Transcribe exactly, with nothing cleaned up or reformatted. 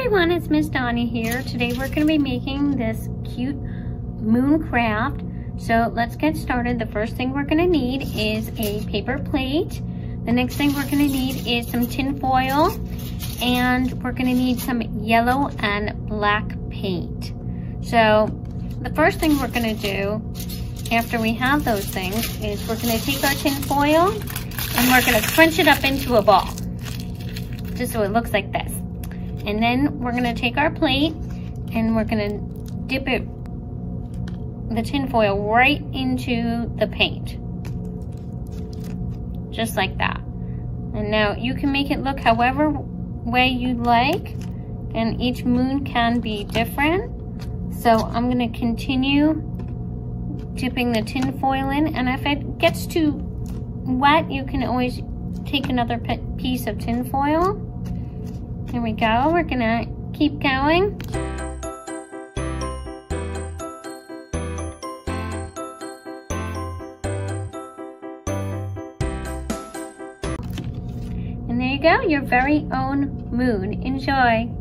everyone, it's Miss Danya here. Today we're going to be making this cute moon craft. So let's get started. The first thing we're going to need is a paper plate. The next thing we're going to need is some tin foil, and we're going to need some yellow and black paint. So the first thing we're going to do after we have those things is we're going to take our tin foil and we're going to crunch it up into a ball, just so it looks like this. And then we're gonna take our plate and we're gonna dip it, the tin foil, right into the paint. Just like that. And now you can make it look however way you like, and each moon can be different. So I'm gonna continue dipping the tin foil in, and if it gets too wet, you can always take another piece of tin foil. Here we go, we're gonna keep going. And there you go, your very own moon. Enjoy.